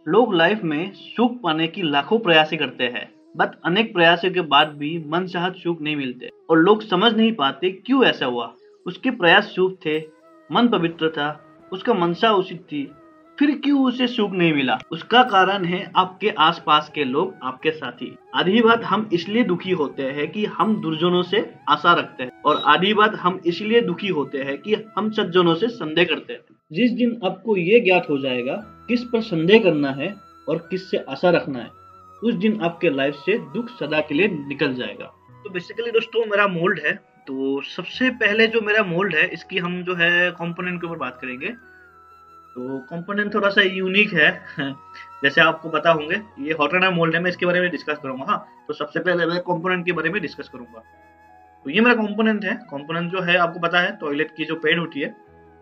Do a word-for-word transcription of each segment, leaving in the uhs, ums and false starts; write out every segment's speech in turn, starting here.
लोग लाइफ में सुख पाने की लाखों प्रयास करते हैं, बट अनेक प्रयासों के बाद भी मनचाहत सुख नहीं मिलते और लोग समझ नहीं पाते क्यों ऐसा हुआ। उसके प्रयास शुभ थे, मन पवित्र था, उसका मनसा उचित थी, फिर क्यों उसे सुख नहीं मिला? उसका कारण है आपके आसपास के लोग, आपके साथी। आधी बात हम इसलिए दुखी होते हैं कि हम दुर्जनों से आशा रखते हैं, और आधी बात हम इसलिए दुखी होते हैं कि हम सज्जनों से संदेह करते हैं। जिस दिन आपको ये ज्ञात हो जाएगा किस पर संदेह करना है और किस से आशा रखना है, उस दिन आपके लाइफ से दुख सदा के लिए निकल जाएगा। तो बेसिकली दोस्तों मेरा मोल्ड है। तो सबसे पहले जो मेरा मोल्ड है इसकी हम जो है कंपोनेंट के ऊपर बात करेंगे। तो कंपोनेंट थोड़ा सा यूनिक है जैसे आपको पता होंगे ये हॉट एंड मोल्ड है, मैं इसके बारे में डिस्कस करूंगा। हाँ, तो सबसे पहले मैं कंपोनेंट के बारे में डिस्कस करूंगा। तो ये मेरा कंपोनेंट है। कंपोनेंट जो है आपको पता है टॉयलेट की जो पैड होती है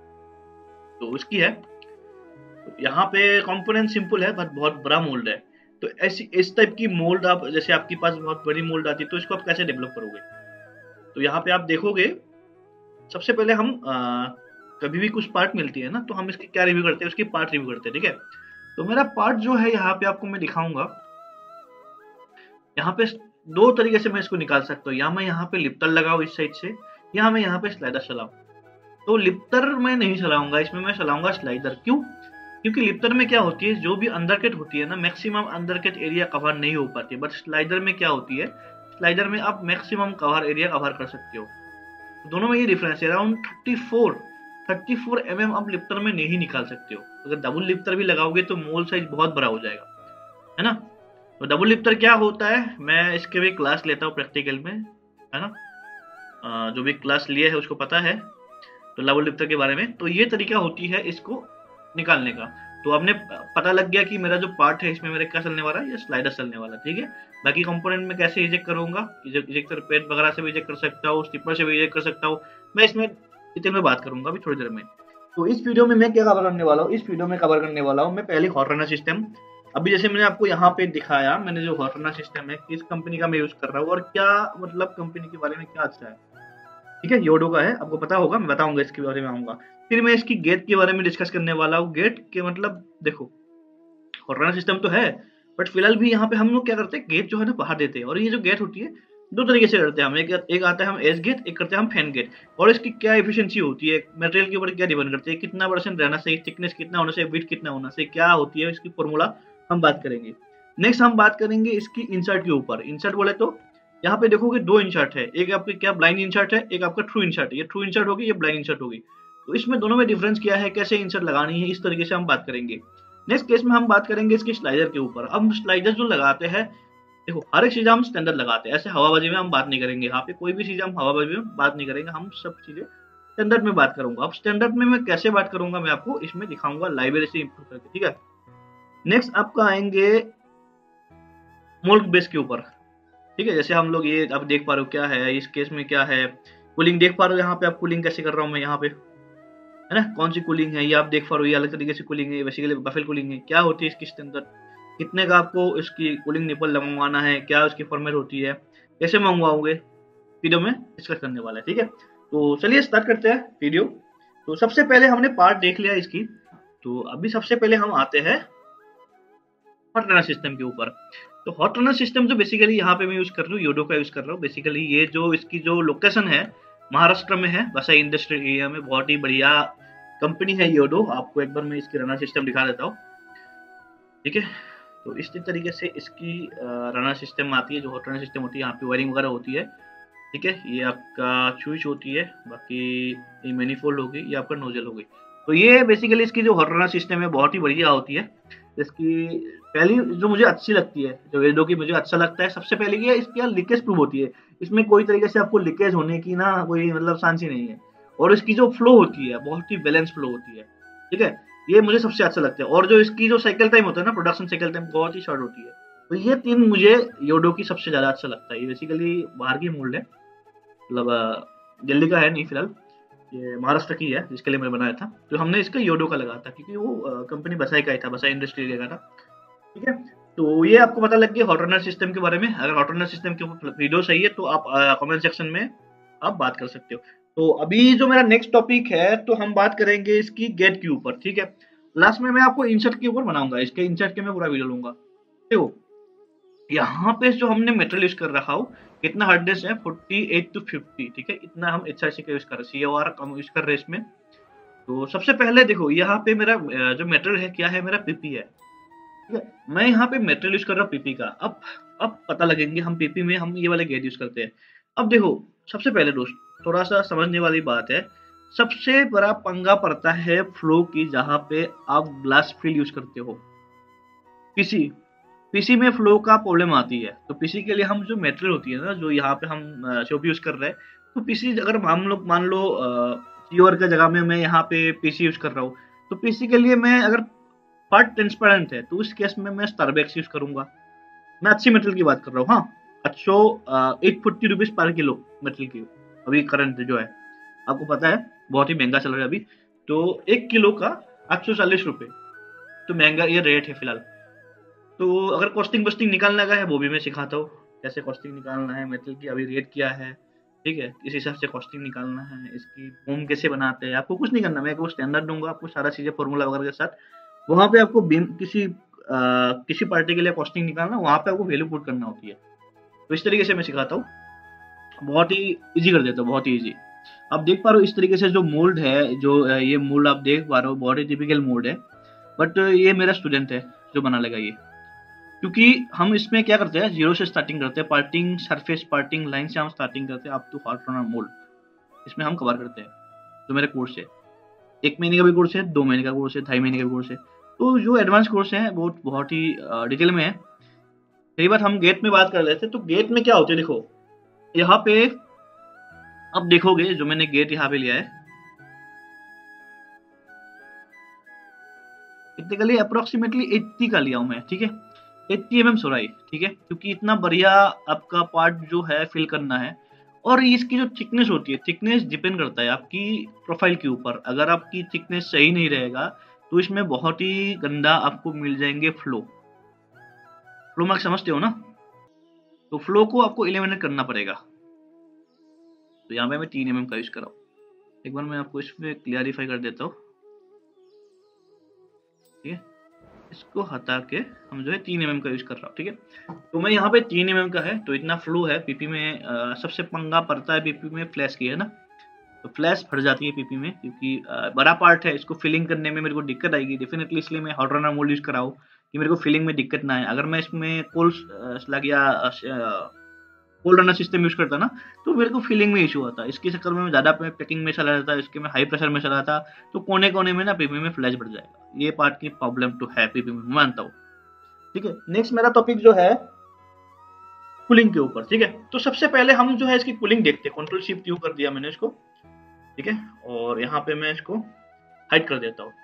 तो उसकी है। तो यहाँ पे कंपोनेंट सिंपल है बट बहुत बड़ा मोल्ड है। तो ऐसी इस टाइप की मोल्ड आप, जैसे आपके पास बहुत बड़ी मोल्ड आती है तो इसको आप कैसे डेवलप करोगे? तो यहाँ पे आप देखोगे सबसे पहले हम आ, कभी भी कुछ पार्ट मिलती है ना तो हम इसकी क्या रिव्यू करते हैं, उसकी पार्ट रिव्यू करते हैं। ठीक है, तो मेरा पार्ट जो है यहाँ पे आपको मैं दिखाऊंगा। यहाँ पे दो तरीके से मैं इसको निकाल सकता हूँ, या मैं यहाँ पे लिप्टर लगाऊ इस साइड से, या मैं यहाँ पे स्लाइडर चलाऊ। तो लिप्टर मैं नहीं चलाऊंगा, इसमें मैं चलाऊंगा स्लाइडर। क्यों? क्योंकि लिप्टर में क्या होती है, जो भी अंडरकट होती है ना मैक्सिमम अंडरकट एरिया कवर नहीं हो पाती है, बट स्लाइडर में क्या होती है, स्लाइडर में आप मैक्सिमम कवर एरिया कवर कर सकते हो। तो दोनों में ये डिफरेंस है। Around thirty four thirty four m m आप लिप्टर में नहीं निकाल सकते हो। अगर डबल लिप्टर भी लगाओगे तो मोल साइज बहुत बड़ा हो जाएगा, है ना। तो डबल लिप्टर क्या होता है, मैं इसके भी क्लास लेता हूँ प्रैक्टिकल में, है ना। आ, जो भी क्लास लिया है उसको पता है तो डबल लिप्टर के बारे में। तो ये तरीका होती है इसको निकालने का। तो आपने पता लग गया कि मेरा जो पार्ट है इसमें मेरा क्या चलने वाला है, ये स्लाइडर चलने वाला। ठीक है, बाकी कंपोनेंट में कैसे इजेक्ट करूंगा, इजेक्टर पेड वगैरह से भी इजेक्ट कर सकता हूँ, स्टिपर से भी इजेक्ट कर सकता हूँ, मैं इसमें डिटेल में बात करूंगा अभी थोड़ी देर में। तो इस वीडियो में मैं क्या कवर करने वाला हूँ, इस वीडियो में कवर करने वाला हूँ मैं पहले हॉट रनर सिस्टम। अभी जैसे मैंने आपको यहाँ पे दिखाया, मैंने जो हॉट रनर सिस्टम है किस कंपनी का मैं यूज कर रहा हूँ और क्या मतलब कंपनी के बारे में क्या अच्छा है। ठीक है, योडो का है, आपको पता होगा, मैं बताऊंगा इसके बारे में आऊंगा। फिर मैं इसकी गेट के बारे में डिस्कस करने वाला हूँ। गेट के मतलब देखो हॉट रनर सिस्टम तो है बट फिलहाल भी यहाँ पे हम लोग क्या करते हैं, गेट जो है ना बाहर देते हैं। और ये जो गेट होती है दो तरीके से करते हैं हम, एक, एक आता है हम एज गेट, एक करते हैं हम फैन गेट। और इसकी क्या एफिशिएंसी होती है, मटेरियल के ऊपर क्या डिपेंड करती है, कितना परसेंट रहना चाहिए, थिकनेस कितना होना चाहिए, विड्थ कितना होना चाहिए, क्या होती है इसकी फॉर्मूला हम बात करेंगे। नेक्स्ट हम बात करेंगे इसकी इंसर्ट के ऊपर। इंसर्ट बोले तो यहाँ पे देखोगे दो इंसर्ट है, एक आपके क्या ब्लाइंड इंसर्ट है, एक आपका ट्रू इंसर्ट है। ये ट्रू इंसर्ट होगी, ये ब्लाइंड इंसर्ट होगी। तो इसमें दोनों में डिफरेंस क्या है, कैसे इंसर्ट लगानी है, इस तरीके से हम बात करेंगे। नेक्स्ट केस में हम बात करेंगे इसके स्लाइडर के ऊपर। अब स्लाइडर जो लगाते हैं, देखो हर एक चीज हम स्टैंडर्ड लगाते हैं, ऐसे हवाबाजी में हम बात नहीं करेंगे। यहाँ पे कोई भी चीज हम हवाबाजी में बात नहीं करेंगे, हम सब चीजें स्टैंडर्ड में बात करूंगा। अब स्टैंडर्ड में मैं कैसे बात करूंगा मैं आपको इसमें दिखाऊंगा लाइब्रेरी से इंप्रूव करके। ठीक है, नेक्स्ट आपका आएंगे मोल्ड बेस के ऊपर। ठीक है, जैसे हम लोग ये आप देख पा रहे हो क्या है इस केस में, क्या है कूलिंग देख पा रहे हो यहाँ पे आप, कूलिंग कैसे कर रहा हूँ मैं यहाँ पे, है ना। कौन सी कूलिंग है ये आप देख पा रहे हो, ये अलग तरीके से कूलिंग है, बेसिकली बफेल कूलिंग है। क्या होती है इसकी स्टैंडर्ड, कितने का आपको इसकी कूलिंग निपल मंगवाना है, क्या उसकी फॉर्मेट होती है, कैसे मंगवाओगे, वीडियो में डिस्कस करने वाला है। ठीक है, तो चलिए स्टार्ट करते हैं वीडियो। तो सबसे पहले हमने पार्ट देख लिया इसकी। तो अभी सबसे पहले हम आते हैं हॉट रनर सिस्टम के ऊपर। तो हॉट रनर सिस्टम जो बेसिकली यहाँ पे मैं यूज कर रहा हूँ, योडो का यूज कर रहा हूँ। बेसिकली ये जो इसकी जो लोकेशन है महाराष्ट्र में है, वैसा इंडस्ट्रियल एरिया में, बहुत ही बढ़िया कंपनी है योडो। आपको एक बार मैं इसकी रनर सिस्टम दिखा देता हूँ। ठीक है, तो इस तरीके से इसकी रनर सिस्टम आती है, जो हॉट रनर सिस्टम होती है। यहाँ पे वायरिंग वगैरह होती है। ठीक है, ये आपका स्विच होती है, बाकी ये मैनिफोल्ड होगी, ये आपका नोजल होगी। तो ये बेसिकली इसकी जो हॉट रनर सिस्टम है बहुत ही बढ़िया होती है। इसकी पहली जो मुझे अच्छी लगती है, जो वेडो की मुझे अच्छा लगता है, सबसे पहले ये इसकी लीकेज प्रूफ होती है। इसमें कोई तरीके से आपको लीकेज होने की ना कोई मतलब चांस ही नहीं है। और इसकी जो फ्लो होती है बहुत ही बैलेंस फ्लो होती है। ठीक है, ये मुझे सबसे अच्छा लगता है। और जो इसकी जो साइकिल टाइम होता है ना, प्रोडक्शन साइकिल टाइम बहुत ही शॉर्ट होती है। तो ये तीन मुझे योडो की सबसे ज्यादा अच्छा लगता है। ये बेसिकली बाहर की मोल्ड है, मतलब दिल्ली का है नहीं फिलहाल, ये महाराष्ट्र की है जिसके लिए मैंने बनाया था। तो हमने इसका योडो का लगाया था क्योंकि वो कंपनी बसाई का ही था, बसाई इंडस्ट्री का था। ठीक है, तो ये आपको पता लग गया हॉट रनर सिस्टम के बारे में। अगर हॉट रनर सिस्टम के ऊपर वीडियो चाहिए तो आप कमेंट सेक्शन में आप बात कर सकते हो। तो अभी जो मेरा नेक्स्ट टॉपिक है तो हम बात करेंगे इसकी गेट के ऊपर। ठीक है, लास्ट में मैं आपको इंसर्ट के ऊपर बनाऊंगा, इसके इंसर्ट के मैं पूरा वीडियो लूंगा। देखो यहाँ पे जो हमने मेटेरियल यूज कर रखा हो, कितना हार्डनेस है फोर्टी एट टू फिफ्टी, ठीक है, इतना हम एच आर सी का यूज कर रहे हैं, सी ओ आर कम यूज कर रहे हैं इसमें। तो सबसे पहले देखो यहाँ पे मेरा जो मेटेरियल है क्या है, मेरा पीपी है, ठीक है। मैं यहाँ पे मेटेरियल यूज कर रहा हूँ पीपी का। अब अब पता लगेंगे हम पीपी में हम ये वाले गेट यूज करते हैं। अब देखो सबसे पहले दोस्त थोड़ा सा समझने वाली बात है, सबसे बड़ा पंगा पड़ता है फ्लो की, जहाँ पे आप ग्लास फिल यूज करते हो। पीसी पीसी में फ्लो का प्रॉब्लम आती है, तो पीसी के लिए हम जो मेटेरियल होती है ना, जो यहाँ पे हम शॉप यूज कर रहे हैं, तो पीसी अगर हम लोग मान लो सीओर के जगह में मैं यहाँ पे पीसी यूज कर रहा हूँ, तो पीसी के लिए मैं अगर पार्ट ट्रांसपेरेंट है तो उस केस में मैं स्टारबैक्स यूज करूंगा। मैं अच्छी मेटेरियल की बात कर रहा हूँ, हाँ अच्छो एट फोर्टी रुपीज पर किलो मेटेरियल की अभी करंट जो है, आपको पता है बहुत ही महंगा चल रहा है अभी, तो एक किलो का आठ सौ चालीस रुपये, तो महंगा ये रेट है फिलहाल। तो अगर कॉस्टिंग बस्टिंग निकालने का है वो भी मैं सिखाता हूँ, कैसे कॉस्टिंग निकालना है मेटेरियल की, अभी रेट क्या है, ठीक है, इस हिसाब से कॉस्टिंग निकालना है, इसकी फॉर्म कैसे बनाते हैं, आपको कुछ नहीं करना, मैं आपको स्टैंडर्ड दूंगा, आपको सारा चीजें फॉर्मूला वगैरह के साथ, वहां पे आपको बीम किसी आ, किसी पार्टी के लिए कॉस्टिंग निकालना, वहां पे आपको वैल्यू पुट करना होती है। तो इस तरीके से मैं सिखाता हूँ, बहुत ही इजी कर देता हूँ, बहुत ही इजी। आप देख पा रहे हो इस तरीके से जो मोल्ड है, जो ये मोल्ड आप देख पा रहे हो बहुत ही टिपिकल मोल्ड है, बट ये मेरा स्टूडेंट है जो बना लेगा ये, क्योंकि हम इसमें क्या करते हैं, जीरो से स्टार्टिंग करते हैं, पार्टिंग सरफेस पार्टिंग लाइन से हम स्टार्टिंग करते हैं up to hot runner mould, इसमें हम कवर करते हैं। जो मेरे कोर्स है, एक महीने का भी कोर्स है, दो महीने का कोर्स है, ढाई महीने का भी कोर्स है, तो जो एडवांस कोर्स है वो बहुत ही डिटेल में है। कई बार हम गेट में बात कर रहे थे, तो गेट में क्या होते है, देखो यहाँ पे अब देखोगे जो मैंने गेट यहाँ पे लिया है, टेक्निकली अप्रोक्सीमेटली अस्सी का लिया हूं मैं, ठीक है, अस्सी एम एम सोराई, ठीक है, क्योंकि इतना बढ़िया आपका पार्ट जो है फिल करना है। और इसकी जो थिकनेस होती है, थिकनेस डिपेंड करता है आपकी प्रोफाइल के ऊपर, अगर आपकी थिकनेस सही नहीं रहेगा तो इसमें बहुत ही गंदा आपको मिल जाएंगे फ्लो। फ्लो मार्क समझते हो ना, तो फ्लो को आपको एलिमिनेट करना पड़ेगा। तो यहाँ पे मैं तीन एम एम का यूज कर रहा हूँ, एक बार मैं आपको इसमें क्लियरिफाई कर देता हूँ, ठीक है, इसको हटा के हम जो है तीन एम एम का यूज कर रहा हूँ, ठीक है। तो मैं यहाँ पे तीन एम एम का है, तो इतना फ्लो है पीपी में। आ, सबसे पंगा पड़ता है पीपी में फ्लैश की, है ना, तो फ्लैश फट जाती है पीपी में, क्योंकि आ, बड़ा पार्ट है, इसको फिलिंग करने में मेरे को दिक्कत आएगी डेफिनेटली, इसलिए मैं हॉट रनर मोल्ड यूज कर रहा हूँ कि मेरे को फिलिंग में दिक्कत ना आए। अगर मैं इसमें कोल स्लग या कोल्ड रनर सिस्टम यूज करता ना, तो मेरे को फीलिंग में इशू आता, इसके चक्कर में ज्यादा पैकिंग में चला जाता, इसके में हाई प्रेशर में चला था, तो कोने कोने में ना पीपी में फ्लैश बढ़ जाएगा। ये पार्ट की प्रॉब्लम तो है पीपी में, मानता हूँ, ठीक है। नेक्स्ट मेरा टॉपिक जो है कूलिंग के ऊपर, ठीक है। तो सबसे पहले हम जो है इसकी कूलिंग देखते हैं, कंट्रोल शिफ्ट यू कर दिया मैंने इसको, ठीक है, और यहाँ पे मैं इसको हाइड कर देता हूँ,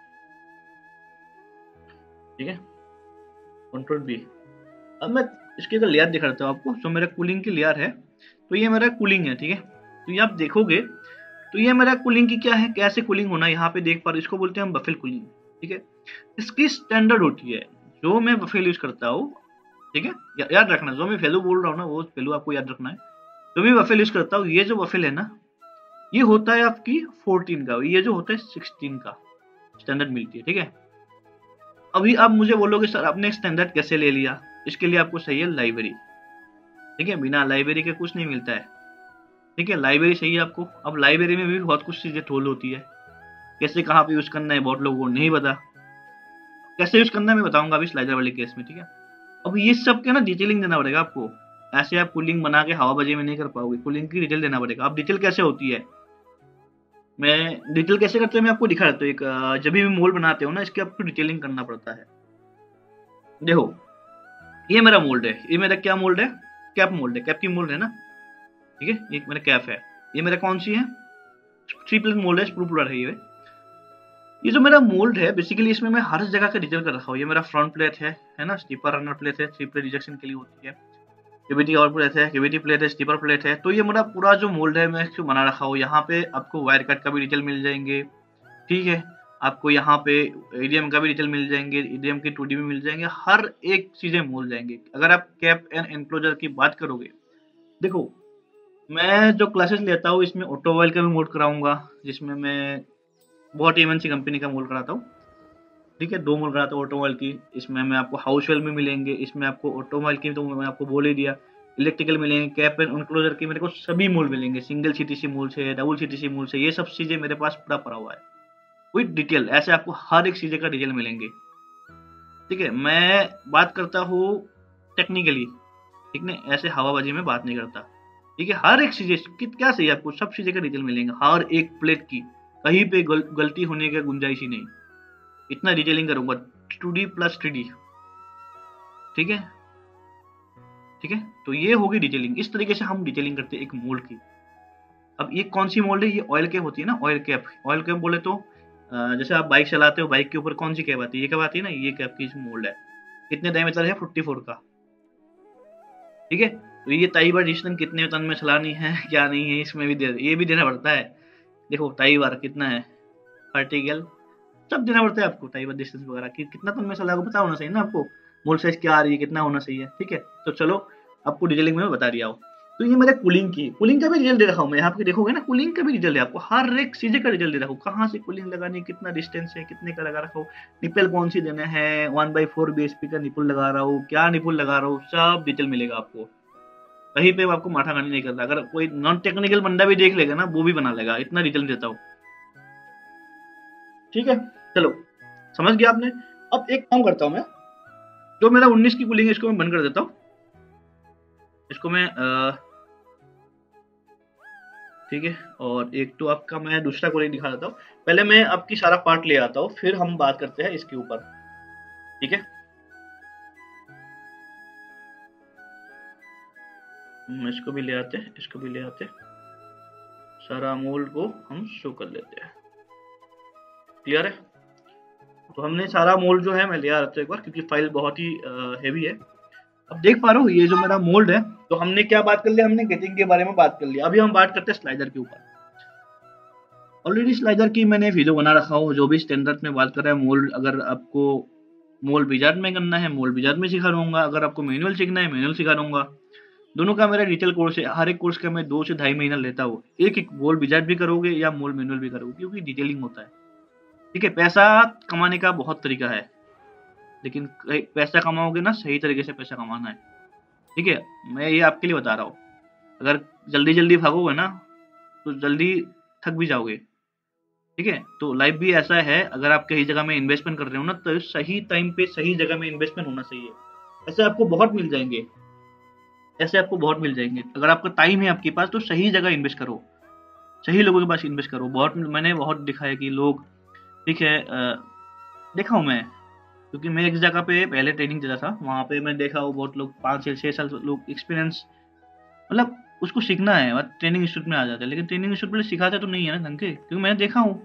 ठीक है, कंट्रोल बी। अब मैं इसके का लेयर दिखाता हूँ आपको, जो मेरा कूलिंग की लेयर है, तो ये मेरा कूलिंग है, ठीक है। तो ये आप देखोगे तो ये मेरा कूलिंग की क्या है, कैसे कूलिंग होना, यहाँ पे देख पा रहे, इसको बोलते हैं हम बफेल कूलिंग, ठीक है। इसकी स्टैंडर्ड होती है, जो मैं बफेल यूज करता हूँ, ठीक है, या, याद रखना, जो मैं वैल्यू बोल रहा हूँ ना वो वैल्यू आपको याद रखना है। जो मैं बफेल यूज करता हूँ, ये जो बफेल है ना, ये होता है आपकी फोर्टीन का, ये जो होता है सिक्सटीन का स्टैंडर्ड मिलती है, ठीक है। अभी आप मुझे बोलोगे सर आपने स्टैंडर्ड कैसे ले लिया, इसके लिए आपको चाहिए लाइब्रेरी, ठीक है, बिना लाइब्रेरी के कुछ नहीं मिलता है, ठीक है, लाइब्रेरी चाहिए आपको। अब लाइब्रेरी में भी बहुत कुछ चीजें टोल होती है, कैसे कहाँ पे यूज करना है बहुत लोगों को नहीं पता, कैसे यूज करना है मैं बताऊंगा अभी स्लाइडर वाले केस में, ठीक है। अब ये सब के ना डिटेलिंग देना पड़ेगा आपको, ऐसे आप कूलिंग बना के हवाबाजी में नहीं कर पाओगे, कूलिंग की डिटेल देना पड़ेगा। अब डिटेल कैसे होती है, मैं डिटेल कैसे करते हैं मैं आपको दिखा देता हूँ। एक जब भी मोल्ड बनाते हो ना, इसकी आपको डिटेलिंग करना पड़ता है। देखो ये मेरा मोल्ड है, ये मेरा क्या मोल्ड है, कैप मोल्ड है, कैप की मोल्ड है ना, ठीक है, ये मेरा कैप है, ये मेरा कौन सी है, थ्री प्लस मोल्ड है, स्क्रू पुलर है ये। ये जो मेरा मोल्ड है बेसिकली इसमें मैं हर जगह का डिटेल कर रखा हूँ। ये मेरा फ्रंट प्लेट है है ना, स्टीपर रनर प्लेट है, थ्री प्लेट रिजेक्शन के लिए होती है, केवीटी और प्लेट है, केवीटी प्लेट है, स्टीपर प्लेट है। तो ये मेरा पूरा जो मोल्ड है मैं इसको बना रखा हूँ। यहाँ पे आपको वायर कट का भी डिटेल मिल जाएंगे, ठीक है, आपको यहाँ पे ईडीएम का भी डिटेल मिल जाएंगे, ईडीएम की टू डी भी मिल जाएंगे, हर एक चीजें मिल जाएंगे। अगर आप कैप एंड एनक्लोजर की बात करोगे, देखो मैं जो क्लासेस लेता हूँ इसमें ऑटोमोबाइल का भी मोड कराऊंगा, जिसमें मैं बहुत एमएनसी कंपनी का मोड कराता हूँ, ठीक है, दो मोल बनाता हूँ ऑटोमोबाइल की, इसमें हमें आपको हाउस वेल में मिलेंगे, इसमें आपको ऑटोमोबाइल की तो मैंने आपको बोल ही दिया, इलेक्ट्रिकल मिलेंगे, कैप एंड इनक्लोजर की मेरे को सभी मोल मिलेंगे, सिंगल सीटीसी मोल से, डबल सीटीसी मोल से, ये सब चीजें मेरे पास पूरा पड़ा हुआ है विद डिटेल, ऐसे आपको हर एक चीजें का डिटेल मिलेंगे। ठीक है, मैं बात करता हूँ टेक्निकली, ठीक है, ऐसे हवाबाजी में बात नहीं करता। ठीक है, हर एक चीजें क्या चाहिए आपको, सब चीजें का डिटेल मिलेंगे, हर एक प्लेट की, कहीं पे गल, गलती होने की गुंजाइश ही नहीं, इतना डिटेलिंग करूंगा, two D plus three D. ठीक है, ठीक है, तो ये होगी डिटेलिंग, इस तरीके से हम डिटेलिंग करते हैं एक मोल्ड की। अब ये कौन सी मोल्ड है, ये ऑयल कैप होती है ना, ऑयल कैप, ऑयल कैप बोले तो जैसे आप बाइक चलाते हो, बाइक के ऊपर कौन सी कैप आती है, ये कैप आती है ना, ये कैप की मोल्ड है, कितने डायमीटर है, फोर्टी फोर का। ठीक है, तो ये टाई बार डिस्टेंस कितने टन में चलानी है क्या नहीं है, इसमें भी दे, ये भी देना पड़ता है। देखो टाई बार कितना है, पार्टिकल सब देना पड़ता है आपको, टाई बार डिस्टेंस वगैरह कि कितना टन में चला, पता होना चाहिए ना आपको, मोल साइज क्या आ रही है, कितना होना चाहिए। ठीक है, तो चलो आपको डिटेलिंग में बता दिया हो। तो ये मेरे कूलिंग की, कूलिंग का भी डिटेल दे रखा हूँ मैं, यहाँ पे देखोगे ना, कूलिंग का भी डिटेल है आपको, हर एक चीजें का डिटेल दे रखा हूँ, कहाँ से कूलिंग लगानी है, कितना डिस्टेंस है, कितने का लगा रखा हूँ, निपल कौन सी देना है, वन बाई फोर बीएचपी का निपुल लगा रहा हूँ, क्या निपुल लगा रहा हूँ, सब डिटेल मिलेगा आपको, कहीं पे आपको माथा खानी नहीं करता। अगर कोई नॉन टेक्निकल बंदा भी देख लेगा ना, वो भी बना लेगा, इतना डिटेल देता हूँ। ठीक है, चलो समझ गया आपने। अब एक काम करता हूँ मैं, जो मेरा उन्नीस की कूलिंग है इसको मैं बंद कर देता हूँ, इसको मैं ठीक है, और एक तो आपका मैं दूसरा कूलिंग दिखा देता हूँ, पहले मैं आपकी सारा पार्ट ले आता हूँ, फिर हम बात करते हैं इसके ऊपर। ठीक है, इसको भी ले आते हैं, इसको भी ले आते हैं, सारा मोल्ड को हम शो कर लेते हैं। क्लियर है, तो हमने सारा मोल्ड जो है मैं ले आ रहा था एक बार, क्योंकि फाइल बहुत ही हैवी है। अब देख पा रहे हो ये जो मेरा मोल्ड है, तो हमने क्या बात कर लिया, हमने गेटिंग के बारे में बात कर लिया, अभी हम बात करते हैं स्लाइडर के ऊपर। ऑलरेडी स्लाइडर की मैंने वीडियो बना रखा हूँ, जो भी स्टैंडर्ड में बात कर रहा है मोल्ड, अगर आपको मोल्ड विजार्ड में करना है मोल्ड विजार्ड में सिखा दूंगा, अगर आपको मैनुअल सीखना है मैनुअल सिखा दूंगा, दोनों का मेरा डिटेल कोर्स है, हर एक कोर्स का मैं दो से ढाई महीना लेता हूँ, एक एक मोल्ड विजार्ड भी करोगे या मोल्ड मैनुअल भी करोगे, क्योंकि डिटेलिंग होता है। ठीक है, पैसा कमाने का बहुत तरीका है, लेकिन पैसा कमाओगे ना, सही तरीके से पैसा कमाना है। ठीक है, मैं ये आपके लिए बता रहा हूँ, अगर जल्दी जल्दी भागोगे ना तो जल्दी थक भी जाओगे। ठीक है, तो लाइफ भी ऐसा है, अगर आप कहीं जगह में इन्वेस्टमेंट कर रहे हो ना, तो सही टाइम पे सही जगह में इन्वेस्टमेंट होना चाहिए, ऐसे आपको बहुत मिल जाएंगे, ऐसे आपको बहुत मिल जाएंगे। अगर आपका टाइम है आपके पास, तो सही जगह इन्वेस्ट करो, सही लोगों के पास इन्वेस्ट करो। बहुत मैंने बहुत देखा है कि लोग, ठीक है, देखा हूँ मैं, क्योंकि मैं एक जगह पे पहले ट्रेनिंग देता था, वहाँ पे मैं देखा वो बहुत लोग पाँच से छः साल लोग एक्सपीरियंस, मतलब उसको सीखना है बस ट्रेनिंग इंस्टीट्यूट में आ जाता है, लेकिन ट्रेनिंग इंस्टीट्यूट में सिखाते तो नहीं है ना ढंग के, क्योंकि मैंने देखा हूँ,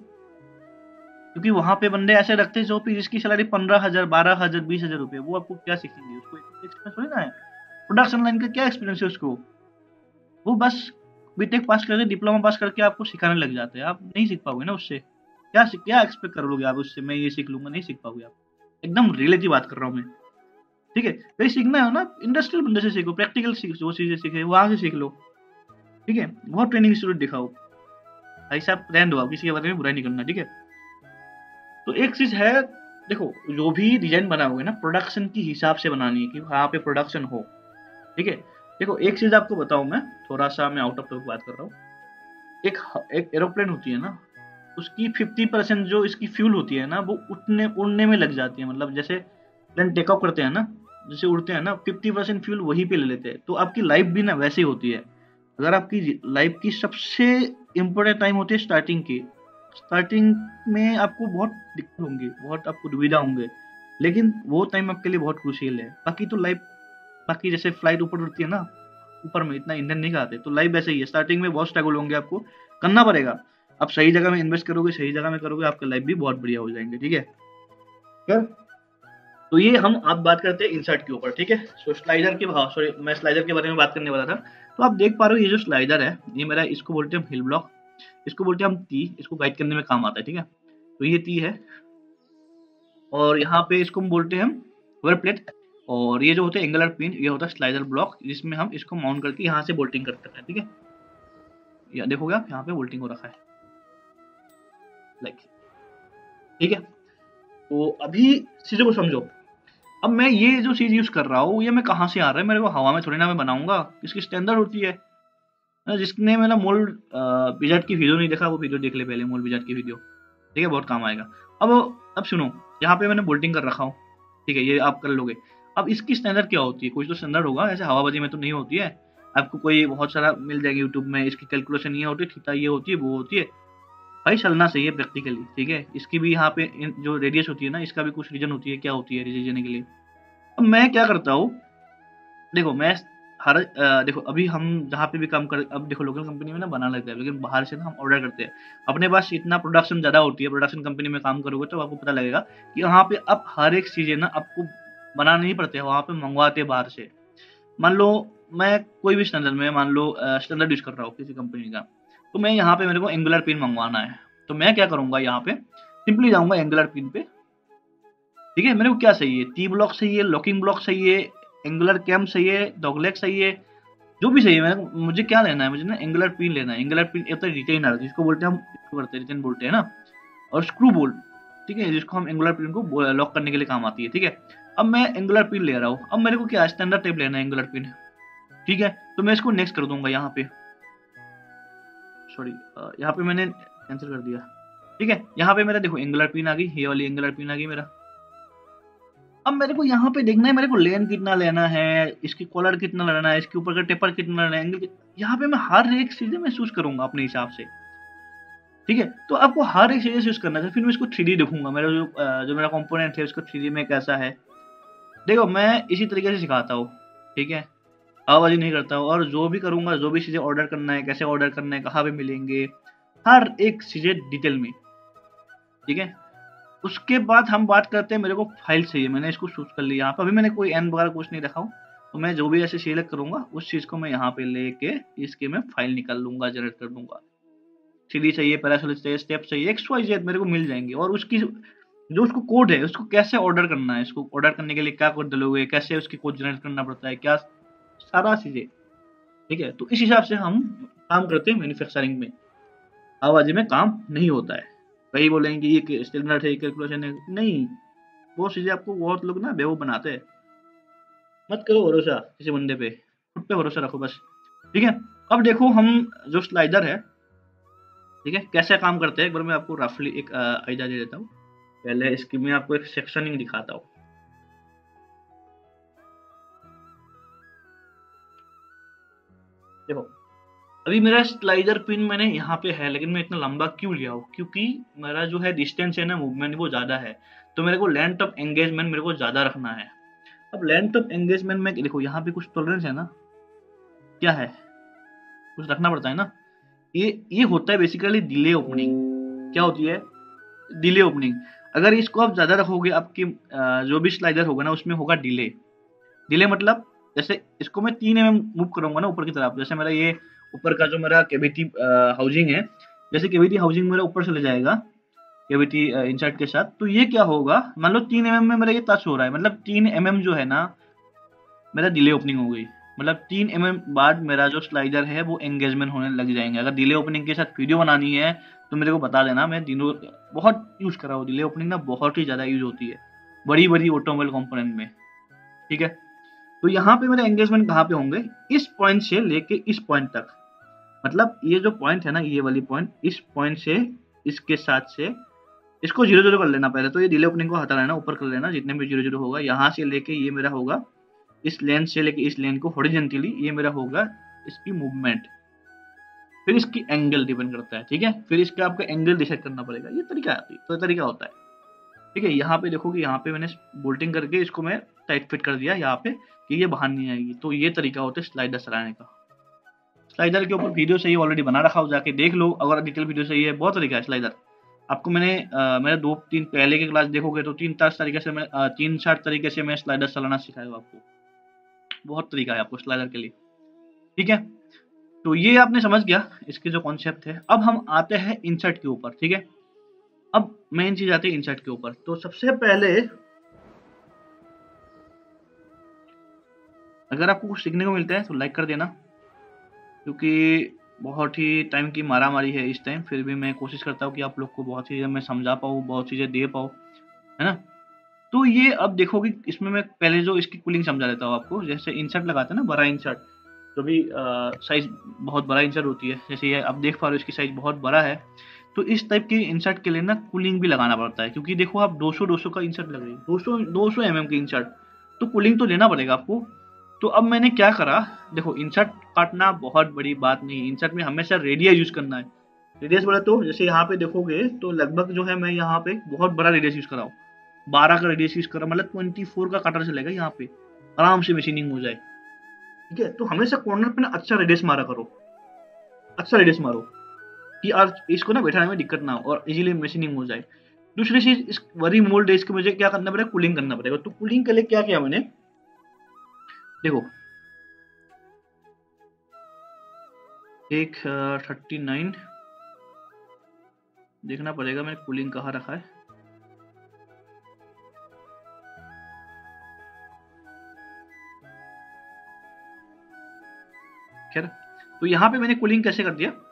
क्योंकि वहाँ पे बंदे ऐसे रखते हैं जो भी जिसकी सैलरी पंद्रह हजार बारह हजार बीस हजार रुपये, वो आपको क्या सीखेंगे, उसको एक्सपीरियंस थोड़ी ना है, प्रोडक्शन लाइन का क्या एक्सपीरियंस है उसको, वो बस बीटेक पास करके डिप्लोमा पास करके आपको सिखाने लग जाते हैं, आप नहीं सीख पाओगे ना उससे, क्या क्या एक्सपेक्ट करोगे आप उससे, मैं ये सीख लूंगा, नहीं सीख पाओगे आप, एकदम रियलिटी बात कर रहा हूँ मैं। ठीक है, कहीं सीखना है ना, इंडस्ट्रियल बंदे से सीखो, प्रैक्टिकल सीख, जो चीजें सीखे वहां से सीख लो। ठीक है, बहुत ट्रेनिंग इंस्टीट्यूट दिखाओ, ऐसा ब्रांड हो, किसी के बारे में बुराई नहीं करना। ठीक है, तो एक चीज है, देखो जो भी डिजाइन बनाओगे ना, प्रोडक्शन की हिसाब से बनानी है कि वहां पे प्रोडक्शन हो। ठीक है, देखो एक चीज आपको बताऊं मैं, थोड़ा सा मैं आउट ऑफ टॉपिक बात कर रहा हूँ, एक एक एरोप्लेन होती है ना, उसकी फिफ्टी परसेंट जो इसकी फ्यूल होती है ना, वो उठने उड़ने में लग जाती है, मतलब जैसे प्लेन टेक ऑफ करते हैं ना, जैसे उड़ते हैं ना, फिफ्टी परसेंट फ्यूल वहीं पे ले लेते हैं, तो आपकी लाइफ भी ना वैसे ही होती है। अगर आपकी लाइफ की सबसे इम्पोर्टेंट टाइम होती है स्टार्टिंग की, स्टार्टिंग में आपको बहुत दिक्कत होंगी, बहुत आपको दुविधा होंगे, लेकिन वो टाइम आपके लिए बहुत क्रूशियल है। बाकी तो लाइफ, बाकी जैसे फ्लाइट ऊपर उड़ती है ना, ऊपर में इतना ईंधन नहीं खाते, तो लाइफ वैसे ही है, स्टार्टिंग में बहुत स्ट्रगल होंगे, आपको करना पड़ेगा। आप सही जगह में इन्वेस्ट करोगे, सही जगह में करोगे, आपका लाइफ भी बहुत बढ़िया हो जाएंगे। ठीक है, क्या, तो ये हम आप बात करते हैं इंसर्ट के ऊपर। ठीक है, सो स्लाइडर के भाव, सॉरी मैं स्लाइडर के बारे में बात करने वाला था। तो आप देख पा रहे हो ये जो स्लाइडर है, ये मेरा, इसको बोलते हैं हिल ब्लॉक, इसको बोलते हैं हम टी, इसको गाइड करने में काम आता है। ठीक है, तो ये टी है, और यहाँ पे इसको हम बोलते हैं हम वर प्लेट, और ये जो होता है एंगुलर पिन, ये होता है स्लाइडर ब्लॉक, जिसमें हम इसको माउंट करके यहाँ से बोल्टिंग करते हैं। ठीक है, या देखोगे आप यहाँ पे बोल्टिंग हो रखा है, लाइक, ठीक है। तो अभी चीज़ों को समझो। अब मैं ये जो चीज़ यूज़ कर रहा हूँ, ये मैं कहाँ से आ रहा है, मेरे को हवा में थोड़ी ना मैं बनाऊँगा, इसकी स्टैंडर्ड होती है। अ, जिसने मेरा मोल्ड अ, विजार्ड की वीडियो नहीं देखा, वो वीडियो देख ले पहले, मोल्ड विजार्ड की वीडियो, ठीक है, बहुत काम आएगा। अब अब सुनो, यहाँ पे मैंने बोल्टिंग कर रखा हूँ, ठीक है, ये आप कर लोगे। अब इसकी स्टैंडर्ड क्या होती है, कुछ तो स्टैंडर्ड होगा, ऐसे हवाबाजी में तो नहीं होती है। आपको कोई बहुत सारा मिल जाएगा यूट्यूब में, इसकी कैलकुलेशन ये होती है, थीटा ये होती है, वो होती है। भाई चलना चाहिए प्रैक्टिकली, ठीक है। इसकी भी यहाँ पे इन- जो रेडियस होती है ना, इसका भी कुछ रीजन होती है, क्या होती है रीजन के लिए। अब मैं क्या करता हूँ, देखो मैं हर अ, देखो अभी हम जहाँ पे भी काम कर, अब देखो लोकल कंपनी में ना बना लेते हैं, लेकिन बाहर से ना हम ऑर्डर करते हैं। अपने पास इतना प्रोडक्शन ज़्यादा होती है, प्रोडक्शन कंपनी में काम करोगे तो आपको पता लगेगा कि वहाँ पे अब हर एक चीज़ें ना आपको बनाना नहीं पड़ते, वहाँ पे मंगवाते हैं बाहर से। मान लो मैं कोई भी स्टैंडर्ड में, मान लो स्टैंडर्ड यूज कर रहा हूँ किसी कंपनी का, तो मैं यहाँ पे मेरे को एंगुलर पिन मंगवाना है, तो मैं क्या करूँगा, यहाँ पे सिंपली जाऊँगा एंगुलर पिन पे, ठीक है। मेरे को क्या चाहिए, टी ब्लॉक चाहिए, लॉकिंग ब्लॉक चाहिए, एंगुलर कैम चाहिए, डॉगलेग चाहिए, जो भी चाहिए। मैं मुझे क्या लेना है, मुझे ना एंगुलर पिन लेना है। एंगुलर पिन एक तो रिटेनर जिसको बोलते हैं, हम इसको करते हैं रिटेन बोलते हैं ना, और स्क्रू बोल्ट, ठीक है, जिसको हम एंगुलर पिन को लॉक करने के लिए काम आती है, ठीक है। अब मैं एंगुलर पिन ले रहा हूँ, अब मेरे को क्या स्टैंडर्ड टाइप लेना है एंगुलर पिन, ठीक है। तो मैं इसको नेक्स्ट कर दूंगा यहाँ पे, सॉरी यहाँ पे मैंने कैंसिल कर दिया, ठीक है। यहाँ पे मेरा देखो एंगुलर पिन आ गई, ये वाली एंगुलर पिन आ गई मेरा। अब मेरे को यहाँ पे देखना है, मेरे को लेन कितना लेना है, इसकी कॉलर कितना लेना है, इसके ऊपर का टेपर कितना लेना है, एंगल, यहाँ पे मैं हर एक चीजें महसूस करूंगा अपने हिसाब से, ठीक है। तो आपको हर एक चीजें यूज करना है। फिर मैं इसको थ्री डी देखूंगा, मेरा जो अ, जो मेरा कंपोनेंट है उसको थ्री डी में कैसा है। देखो मैं इसी तरीके से सिखाता हूँ, ठीक है, आवाज़ी नहीं करता हूँ। और जो भी करूंगा, जो भी चीजें ऑर्डर करना है, कैसे ऑर्डर करना है, कहाँ पे मिलेंगे, हर एक चीजें डिटेल में, ठीक है। उसके बाद हम बात करते हैं, मेरे को फाइल चाहिए, मैंने इसको चूज कर लिया यहाँ पे, अभी मैंने कोई एन वगैरह कुछ नहीं रखा हूँ। तो मैं जो भी ऐसे सिलेक्ट करूंगा उस चीज को मैं यहाँ पे लेके इसके मैं फाइल निकाल लूंगा, जनरेट कर दूंगा। सीडी चाहिए, पैरासोलिक चाहिए, स्टेप चाहिए, एक्स वाई जेड मेरे को मिल जाएंगे। और उसकी जो उसको कोड है, उसको कैसे ऑर्डर करना है, इसको ऑर्डर करने के लिए क्या कोड डालोगे, कैसे उसकी कोड जनरेट करना पड़ता है, क्या सारा चीजें, ठीक है। तो इस हिसाब से हम काम करते हैं मैन्युफैक्चरिंग में, आवाजी में काम नहीं होता है। कई बोलेंगे ये स्टैंडर्ड है, कैलकुलेशन है, नहीं, वो चीजें आपको बहुत लोग ना बेवकूफ बनाते हैं। मत करो भरोसा किसी बंदे पे, खुद पे भरोसा रखो बस, ठीक है। अब देखो हम जो स्लाइडर है, ठीक है, कैसे काम करते हैं, एक बार मैं आपको रफली एक आइडिया दे देता हूँ। पहले इसकी मैं आपको एक सेक्शनिंग दिखाता हूँ। देखो अभी मेरा स्लाइडर पिन मैंने यहाँ पे है, लेकिन मैं इतना लंबा क्यों लिया हूँ, क्योंकि मेरा जो है डिस्टेंस है ना, मूवमेंट वो ज्यादा है। तो मेरे को लेंथ ऑफ एंगेजमेंट मेरे को ज्यादा रखना है। अब लेंथ ऑफ एंगेजमेंट में देखो यहाँ पे कुछ टॉलरेंस है ना, क्या है, कुछ रखना पड़ता है ना। ये ये होता है बेसिकली डिले ओपनिंग। क्या होती है, डिले ओपनिंग। अगर इसको आप ज्यादा रखोगे, आपकी अ, जो भी स्लाइडर होगा ना उसमें होगा डिले। डिले मतलब जैसे इसको मैं तीन एम एम मूव करूंगा ना ऊपर की तरफ, जैसे मेरा ये ऊपर का जो मेरा केविटी हाउसिंग है, जैसे केविटी हाउसिंग मेरा ऊपर चले जाएगा केविटी इंसर्ट के साथ, तो ये क्या होगा, मान लो तीन एम एम में मेरा ये टच हो रहा है, मतलब तीन एम एम जो है ना मेरा डिले ओपनिंग हो गई। मतलब तीन एम एम बाद मेरा जो स्लाइडर है वो एंगेजमेंट होने लग जाएंगे। अगर डिले ओपनिंग के साथ वीडियो बनानी है तो मेरे को बता देना, मैं दिनों बहुत यूज कर रहा हूँ डिले ओपनिंग ना, बहुत ही ज्यादा यूज होती है बड़ी बड़ी ऑटोमोबाइल कंपोनेंट में, ठीक है। तो यहाँ पे मेरे एंगेजमेंट कहाँ पे होंगे, इस पॉइंट से लेके इस पॉइंट तक। मतलब ये जो पॉइंट है ना, ये वाली पॉइंट, इस पॉइंट से इसके साथ से इसको जीरो जीरो कर लेना पहले। तो ये डिले ओपनिंग को हटा लेना, ऊपर कर लेना, जितने भी जीरो जीरो होगा यहाँ से लेके ये मेरा होगा, इस लेन से लेके इस लेन को हॉरिजॉन्टली ये मेरा होगा इसकी मूवमेंट। फिर इसकी एंगल डिपेंड करता है, ठीक है। फिर इसका आपको एंगल डिसाइड करना पड़ेगा, ये तरीका है, तो तरीका होता है, ठीक है। यहाँ पे देखो कि यहाँ पे मैंने बोल्टिंग करके इसको मैं टाइट फिट कर दिया यहाँ पे कि ये बाहर नहीं आएगी। तो ये तरीका होता है स्लाइडर चलाने का। स्लाइडर के ऊपर वीडियो चाहिए ऑलरेडी बना रखा हो, जाके देख लो। अगर डिटेल वीडियो चाहिए, बहुत तरीका है स्लाइडर। आपको मैंने आ, मेरे दो तीन पहले के क्लास देखोगे तो तीन चार तरीके से मैं आ, तीन चार तरीके से मैं स्लाइडर चलाना सिखाया आपको। बहुत तरीका है आपको स्लाइडर के लिए, ठीक है। तो ये आपने समझ गया इसके जो कॉन्सेप्ट है। अब हम आते हैं इंसर्ट के ऊपर, ठीक है। अब मेन चीज आती है इंसर्ट के ऊपर। तो सबसे पहले अगर आपको कुछ सीखने को मिलता है तो लाइक कर देना, क्योंकि बहुत ही टाइम की मारा मारी है इस टाइम। फिर भी मैं कोशिश करता हूँ कि आप लोग को बहुत चीज़ें मैं समझा पाऊँ, बहुत चीज़ें दे पाऊँ, है ना। तो ये अब देखोगे इसमें मैं पहले जो इसकी कूलिंग समझा देता हूँ आपको। जैसे इंसर्ट लगाते हैं ना, बड़ा इंसर्ट, जो भी साइज बहुत बड़ा इंसर्ट होती है, जैसे ये आप देख पा रहे हो इसकी साइज बहुत बड़ा है, तो इस टाइप के इंसर्ट के लिए ना कूलिंग भी लगाना पड़ता है, क्योंकि देखो आप दो सौ दो सौ का इंसर्ट लग रही है, दो सौ दो सौ एम एम की इंसर्ट, तो कूलिंग तो लेना पड़ेगा आपको। तो अब मैंने क्या करा, देखो इंसर्ट काटना बहुत बड़ी बात नहीं, इंसर्ट में हमेशा रेडियस यूज करना है। रेडियस बोला तो जैसे यहाँ पे देखोगे तो लगभग जो है मैं यहाँ पे बहुत बड़ा रेडियस यूज कर रहा हूँ, बारह का रेडियस यूज कर रहा हूँ, मतलब ट्वेंटी फोर का कटर चलेगा यहाँ पे, आराम से मशीनिंग हो जाए। ठीक है, तो हमेशा कॉर्नर पे ना अच्छा रेडियस मारा करो, अच्छा रेडियस मारो कि आज इसको ना बैठाने में दिक्कत ना हो और इजीली मशीनिंग हो जाए। दूसरी चीज, इस वरी मोल्ड डेज के मुझे क्या करना पड़ेगा, कूलिंग करना पड़ेगा। तो कूलिंग के लिए क्या किया मैंने, देखो एक थर्टी नाइन देखना पड़ेगा मैंने कूलिंग कहाँ रखा है। खैर, तो यहाँ पे मैंने कूलिंग कैसे कर दिया,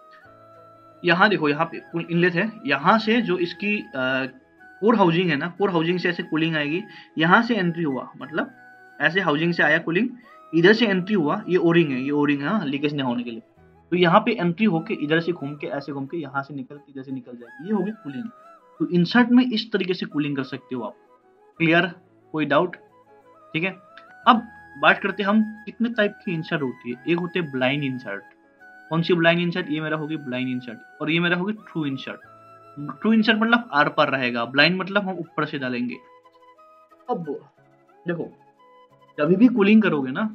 यहाँ देखो यहाँ पे इनलेट है, यहाँ से जो इसकी कोर हाउसिंग है ना, कोर हाउसिंग से ऐसे कूलिंग आएगी, यहाँ से एंट्री हुआ, मतलब ऐसे हाउसिंग से आया कूलिंग, इधर से एंट्री हुआ, ये ओरिंग है, ये ओरिंग है लीकेज नहीं होने के लिए। तो यहाँ पे एंट्री होके इधर से घूम के ऐसे घूम के यहाँ से निकल के इधर से निकल जाएगी, ये होगी कूलिंग। तो इंसर्ट में इस तरीके से कूलिंग कर सकते हो आप। क्लियर, कोई डाउट? ठीक है, अब बात करते हैं हम कितने टाइप की इंसर्ट होती है। एक होते हैं ब्लाइंड इंसर्ट। कौन सी ब्लाइंड इंसर्ट, ये मेरा होगी ब्लाइंड इंसर्ट, और ये मेरा होगी ट्रू इंसर्ट। ट्रू इंसर्ट मतलब आर पार रहेगा, ब्लाइंड मतलब हम ऊपर से डालेंगे। अब देखो जब भी कूलिंग करोगे ना,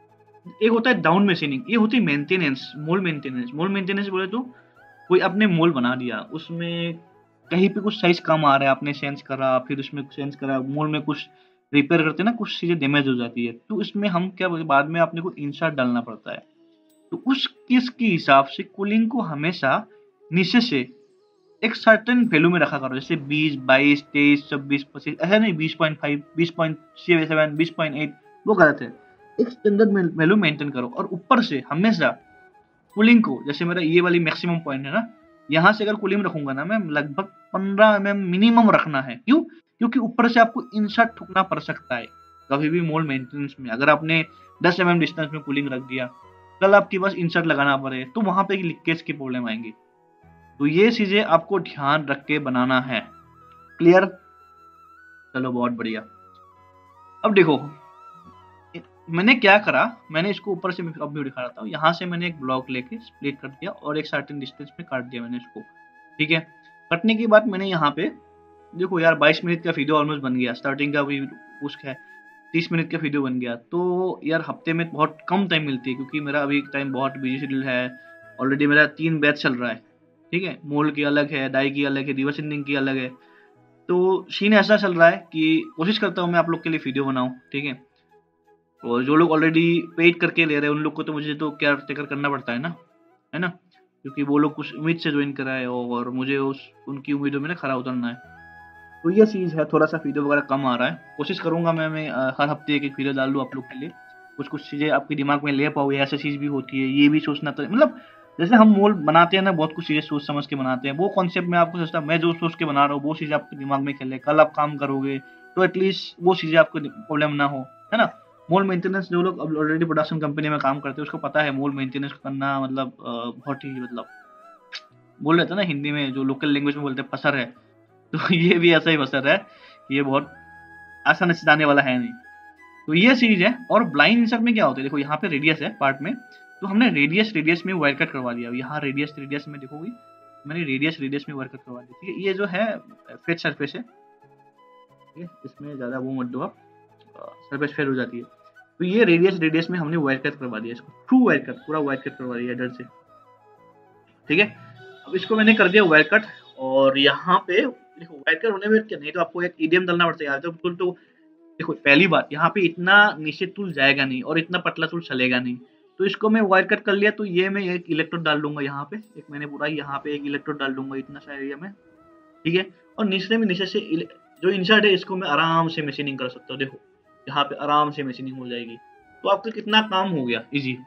एक होता है डाउन मशीनिंग, ये होती है maintenance, mould maintenance. Mould maintenance बोले तो कोई आपने मोल बना दिया, उसमें कहीं पे कुछ साइज कम आ रहा है, आपने चेंज करा, फिर उसमें चेंज करा, मोल में कुछ रिपेयर करते ना, कुछ चीजें डैमेज हो जाती है, तो इसमें हम क्या बाद में अपने को इंसर्ट डालना पड़ता है। तो उस केस के हिसाब से कूलिंग को हमेशा नीचे से एक सर्टेन वैल्यू में रखा करो, जैसे बीस, बाईस, तेईस, छब्बीस, पच्चीस, ऐसा नहीं बीस पॉइंट फाइव, बीस पॉइंट सेवन, बीस पॉइंट एट, वो गलत है। एक स्टैंडर्ड वैल्यू मेंटेन करो, और ऊपर से हमेशा कूलिंग को, जैसे मेरा ये वाली मैक्सिमम पॉइंट है ना, यहाँ से अगर कूलिंग रखूंगा ना मैं, लगभग पंद्रह एम एम मिनिमम रखना है। क्यों? क्योंकि ऊपर से आपको इंसर्ट ठुकना पड़ सकता है कभी भी मोल्ड मेंटेनेंस में। अगर आपने दस एम एम डिस्टेंस में कूलिंग रख दिया, कल आपके पास इंसर्ट लगाना पड़े, तो वहां पे लीकेज की प्रॉब्लम आएंगी। तो ये चीजें आपको ध्यान रख के बनाना है। क्लियर? चलो बहुत बढ़िया। अब देखो मैंने क्या करा, मैंने इसको ऊपर से अब भी दिखा रहा हूँ, यहाँ से मैंने एक ब्लॉक लेके स्प्लिट कर दिया और एक सर्टेन डिस्टेंस में काट दिया मैंने इसको। ठीक है, कटने के बाद मैंने यहाँ पे देखो यार बाईस मिनट का वीडियो ऑलमोस्ट बन गया, स्टार्टिंग का भी पुश है, तीस मिनट का वीडियो बन गया। तो यार हफ्ते में बहुत कम टाइम मिलती है, क्योंकि मेरा अभी टाइम बहुत बिजी शेड्यूल है। ऑलरेडी मेरा तीन बैच चल रहा है। ठीक है, मोल्ड की अलग है, डाई की अलग है, रिवर्स इंडिंग की अलग है। तो सीन ऐसा चल रहा है कि कोशिश करता हूँ मैं आप लोग के लिए वीडियो बनाऊँ। ठीक है, और जो लोग ऑलरेडी पेड करके ले रहे हैं उन लोग को तो मुझे तो केयर टेकर करना पड़ता है ना, है ना, क्योंकि वो लोग कुछ उम्मीद से ज्वाइन कराए और मुझे उस उनकी उम्मीदों में ना खरा उतरना है। तो ये चीज़ है, थोड़ा सा वीडियो वगैरह कम आ रहा है। कोशिश करूंगा मैं मैं हर हफ्ते एक एक वीडियो डाल दूँ आप लोग के लिए, कुछ कुछ चीज़ें आपके दिमाग में ले पाओ, ऐसी चीज़ भी होती है, ये भी सोचना तो मतलब जैसे हम मोल्ड बनाते हैं ना, बहुत कुछ चीज़ें सोच समझ के बनाते हैं, वो कॉन्सेप्ट में आपको सोचता मैं जो सोच के बना रहा हूँ वो चीज़ आपके दिमाग में खेले, कल आप काम करोगे तो एटलीस्ट वो चीज़ें आपको प्रॉब्लम ना हो, है ना। मोल्ड मेंटेनेंस जो लोग ऑलरेडी प्रोडक्शन कंपनी में काम करते हैं उसको पता है मोल्ड मेंटेनेंस करना मतलब बहुत ही मतलब बोल रहे थे ना हिंदी में, जो लोकल लैंग्वेज में बोलते हैं पसर है। तो ये भी ऐसा ही पसर है, ये बहुत आसान से जाने वाला है नहीं। तो ये चीज है। और ब्लाइंड इंसर्ट में क्या होता है, देखो यहाँ पे रेडियस है पार्ट में, तो हमने रेडियस रेडियस में वायर कट करवा दिया। यहाँ रेडियस रेडियस में देखोगे मैंने रेडियस रेडियस में वायर कट करवा दिया। ठीक है, ये जो है फेड सरफेस है, ठीक है, इसमें ज्यादा वो मत दो आप, सरफेस फेड हो जाती है। तो ये रेडियस रेडियस में हमने वायर कट करवा दिया, इसको ट्रू वायर कट, पूरा वायर कट करवा दिया इधर से। ठीक है, अब इसको मैंने कर दिया वायर कट, और यहाँ पे देखो वायर कट होने में क्या, नहीं तो आपको एक ईडीएम डालना पड़ता है यार। तो बिल्कुल तो देखो पहली बात यहाँ पे इतना नीचे टूल जाएगा नहीं और इतना पतला टूल चलेगा नहीं, तो इसको मैं वायर कट कर लिया। तो ये मैं एक इलेक्ट्रोड डाल दूंगा यहाँ पे, एक मैंने पूरा यहाँ पे एक इलेक्ट्रोड डाल दूंगा इतना सा एरिया में। ठीक है, और नीचे में नीचे से जो इंसर्ट है इसको मैं आराम से मशीनिंग कर सकता हूँ। देखो यहाँ पे आराम से मशीनिंग हो जाएगी, तो आपका कितना काम हो गया इजी,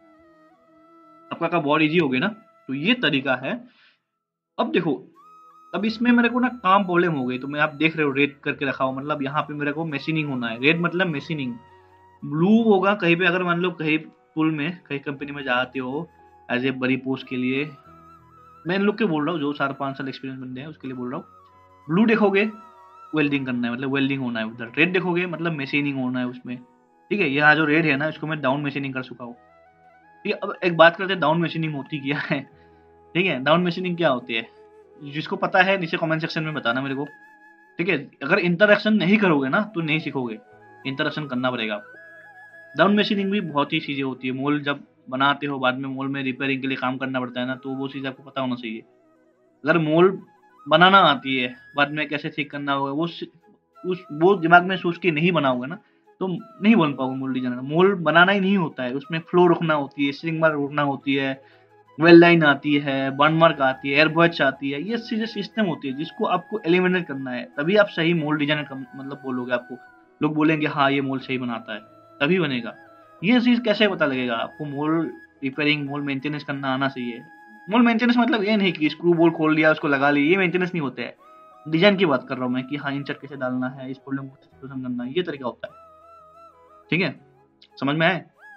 आपका काम बहुत इजी हो गया ना। तो ये तरीका है। अब देखो अब इसमें मेरे को ना काम प्रॉब्लम हो गई, तो मैं आप देख रहे हो रेड करके रखा हो, मतलब यहाँ पे मेरे को मशीनिंग होना है। रेड मतलब मशीनिंग, ब्लू होगा कहीं पे, अगर मान लो कहीं टूल में कहीं कंपनी में जाते हो एज ए बड़ी पोस्ट के लिए, मैं इन लोग के बोल रहा हूँ जो चार पाँच साल एक्सपीरियंस बंदे हैं उसके लिए बोल रहा हूँ। ब्लू देखोगे वेल्डिंग करना है, मतलब वेल्डिंग होना है उधर। रेड देखोगे मतलब मशीनिंग होना है उसमें, ठीक है। यहाँ जो रेड है ना इसको मैं डाउन मशीनिंग कर चुका हूँ, ठीक है। अब एक बात करते हैं डाउन मशीनिंग होती क्या है, ठीक है। डाउन मशीनिंग क्या होती है, जिसको पता है नीचे कमेंट सेक्शन में बताना मेरे को, ठीक है। अगर इंटरेक्शन नहीं करोगे ना तो नहीं सीखोगे, इंटरेक्शन करना पड़ेगा आपको। डाउन मशीनिंग भी बहुत ही चीज़ें होती है, मोल जब बनाते हो बाद में मोल में रिपेयरिंग के लिए काम करना पड़ता है ना, तो वो चीज़ आपको पता होना चाहिए। अगर मोल बनाना आती है बाद में कैसे ठीक करना होगा वो उस वो दिमाग में सोच के नहीं बनाओगे ना तो नहीं बन पाओगे मोल डिजाइनर। मोल बनाना ही नहीं होता है, उसमें फ्लो रुकना होती है, स्ट्रिंग मार्क रुकना होती है, वेल लाइन आती है, बर्न मार्क आती है, एयरबॉच आती है, ये चीजें सिस्टम होती है जिसको आपको एलिमिनेट करना है, तभी आप सही मोल डिजाइनर का मतलब बोलोगे। आपको लोग बोलेंगे हाँ ये मोल सही बनाता है, तभी बनेगा। ये चीज कैसे पता लगेगा आपको, मोल रिपेयरिंग मोल मेंटेनेंस करना आना चाहिए। मोल मेंटेनेंस मतलब ये नहीं कि स्क्रू बोल्ट खोल लिया उसको लगा लिया, ये मेंटेनेंस नहीं होता है। डिजाइन की बात कर रहा हूँ मैं कि हाँ इंचर कैसे डालना है, इस प्रॉब्लम को सॉल्यूशन करना है, ये तरीका होता है, ठीक है। समझ में आए?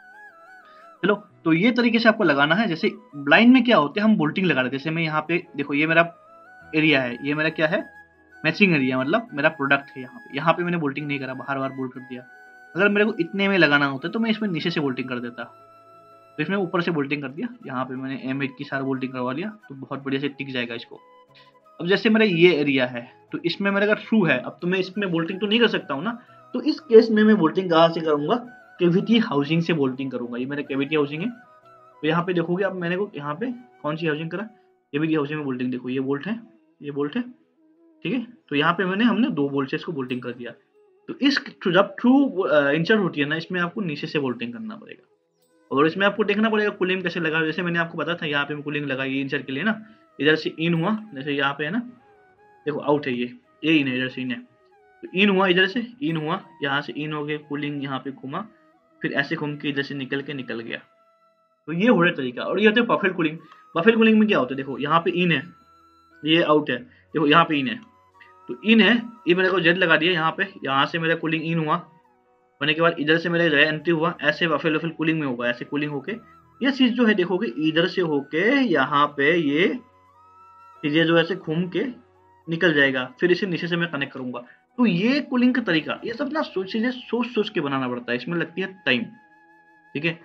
चलो तो ये तरीके से आपको लगाना है। जैसे ब्लाइंड में क्या होते हैं, हम बोल्टिंग लगा रहे हैं। जैसे मैं यहाँ पे देखो ये मेरा एरिया है, ये मेरा क्या है मैचिंग एरिया, मतलब मेरा प्रोडक्ट है। यहाँ पे यहाँ पे मैंने बोल्टिंग नहीं करा, बाहर बाहर बोल्ट कर दिया। अगर मेरे को इतने में लगाना होता तो मैं इसमें नीचे से बोल्टिंग कर देता, तो इसमें ऊपर से बोल्टिंग कर दिया। यहाँ पे मैंने एम एच की सारा बोल्टिंग करवा लिया, तो बहुत बढ़िया से टिक जाएगा इसको। अब जैसे मेरा ये एरिया है तो इसमें मेरा अगर थ्रू है, अब तो मैं इसमें बोल्टिंग तो नहीं कर सकता हूँ ना, तो इस केस में मैं बोल्टिंग कहाँ से करूंगा, केविटी हाउसिंग से बोल्टिंग करूंगा। ये मेरा केविटी हाउसिंग है, तो यहाँ पे देखोगे अब मैंने को यहाँ पे कौन सी हाउसिंग करा, केविटी हाउसिंग में बोल्टिंग। देखो ये बोल्ट है, ये बोल्ट है, ठीक है। तो यहाँ पे मैंने हमने दो बोल्ट से इसको बोल्टिंग कर दिया। तो इस जब थ्रू इंचर होती है ना, इसमें आपको नीचे से बोल्टिंग करना पड़ेगा, और इसमें आपको देखना पड़ेगा कूलिंग कैसे लगा। जैसे मैंने आपको बताया था यहाँ पे कूलिंग लगाई इंचर के लिए ना, इधर से इन हुआ, जैसे यहाँ पे है ना, देखो आउट है ये ये इन है, इधर से इन है, तो इन हुआ, इधर से इन हुआ, यहाँ से इन हो गया, कूलिंग यहाँ पे घुमा, फिर ऐसे घूम के इधर से निकल के निकल गया। तो ये हो रहा तरीका। और ये होता है बफेट कूलिंग। बफेट कूलिंग में क्या होता है, देखो यहाँ पे इन है, ये आउट है, देखो यहाँ पे इन है, तो इन है, ये मेरे को जेड लगा दिया यहाँ पे, यहाँ से मेरा कूलिंग इन हुआ, होने के बाद इधर से मेरे जो है एंट्री हुआ, ऐसे बफेट वफेट कूलिंग में होगा, ऐसे कूलिंग होके ये चीज जो है देखोगे इधर से होके यहाँ पे ये चीजें जो ऐसे घूम के निकल जाएगा, फिर इसे नीचे से मैं कनेक्ट करूंगा। तो ये कूलिंग का तरीका, ये सब ना सोच चीजें सोच सोच के बनाना पड़ता है, इसमें लगती है टाइम, ठीक है।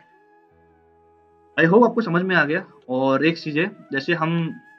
आई होप आपको समझ में आ गया। और एक चीज है, जैसे हम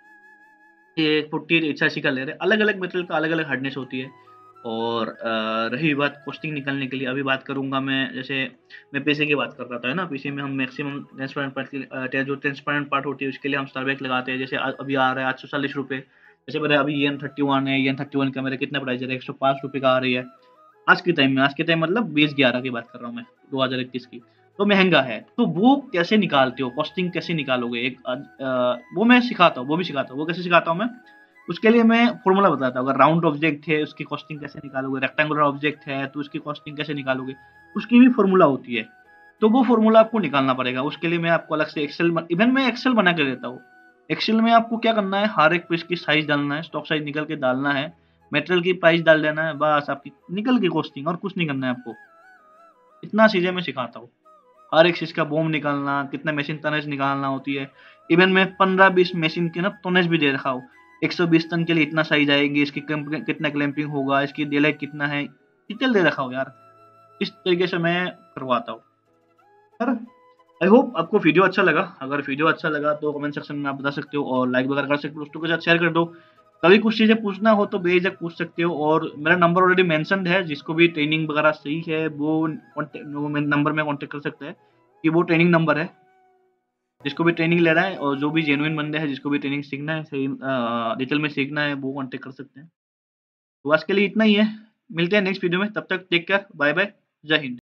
ये पुट्टी एच आर सी का ले रहे हैं, अलग अलग मेटेरियल का अलग अलग हार्डनेस होती है। और अ, रही बात कॉस्टिंग निकालने के लिए, अभी बात करूंगा मैं, जैसे मैं पीसी की बात कर रहा था है ना, पीसी में हम मैक्सिमम ट्रांसपेरेंट पार्ट जो ट्रांसपेरेंट पार्ट होती है उसके लिए हम स्टारबैक लगाते हैं। जैसे आ- अभी आ रहा है आठ सौ चालीस रुपये। जैसे मेरा अभी एन थर्टी वन है, एन थर्टी वन का मेरा कितना प्राइस है, एक सौ पाँच रुपये का आ रही है आज के टाइम में। आज के टाइम मतलब बीस ग्यारह की बात कर रहा हूँ मैं, दो हजार इक्कीस की। तो महंगा है, तो वो कैसे निकालते हो, कॉस्टिंग कैसे निकालोगे, एक अ, अ, वो मैं सिखाता हूँ, वो भी सिखाता हूँ। वो कैसे सिखाता हूँ मैं, उसके लिए मैं फॉर्मूला बताता हूँ। अगर राउंड ऑब्जेक्ट है उसकी कॉस्टिंग कैसे निकालोगे, रेक्टेंगुलर ऑब्जेक्ट है तो उसकी कॉस्टिंग कैसे निकालोगे, उसकी भी फॉर्मूला होती है। तो वो फॉर्मूला आपको निकालना पड़ेगा, उसके लिए मैं आपको अलग से एक्सेल, इवन मैं एक्सेल बना के देता हूँ। एक्सेल में आपको क्या करना है, हर एक पीस की साइज डालना है, स्टॉक साइज निकल के डालना है, मेटेरियल की प्राइस डाल देना है, बस आपकी निकल के कॉस्टिंग, और कुछ नहीं करना है आपको। इतना चीजें मैं सिखाता हूँ, हर एक चीज का बोम निकालना, कितना मशीन टनेज निकालना होती है। इवन मैं पंद्रह बीस मशीन के ना टनेज भी दे रखा हूँ। एक सौ बीस टन के लिए इतना साइज आएगी, इसकी कितना क्लैंपिंग होगा, इसकी डेलाइट कितना है, डिटेल दे रखा हूँ यार। इस तरीके से मैं करवाता हूँ सर। आई होप आपको वीडियो अच्छा लगा। अगर वीडियो अच्छा लगा तो कमेंट सेक्शन में आप बता सकते हो, और लाइक वगैरह कर सकते हो, दोस्तों के साथ शेयर कर दो। कभी कुछ चीज़ें पूछना हो तो बेझिझक पूछ सकते हो, और मेरा नंबर ऑलरेडी मेंशनड है, जिसको भी ट्रेनिंग वगैरह सही है वो नंबर में कॉन्टेक्ट कर सकते हैं, कि वो ट्रेनिंग नंबर है। जिसको भी ट्रेनिंग ले रहा है और जो भी जेन्युइन बंदे हैं, जिसको भी ट्रेनिंग सीखना है, सही डिटेल में सीखना है, वो कॉन्टेक्ट कर सकते हैं। तो आज के लिए इतना ही है, मिलते हैं नेक्स्ट वीडियो में, तब तक टेक केयर, बाय बाय, जय हिंद।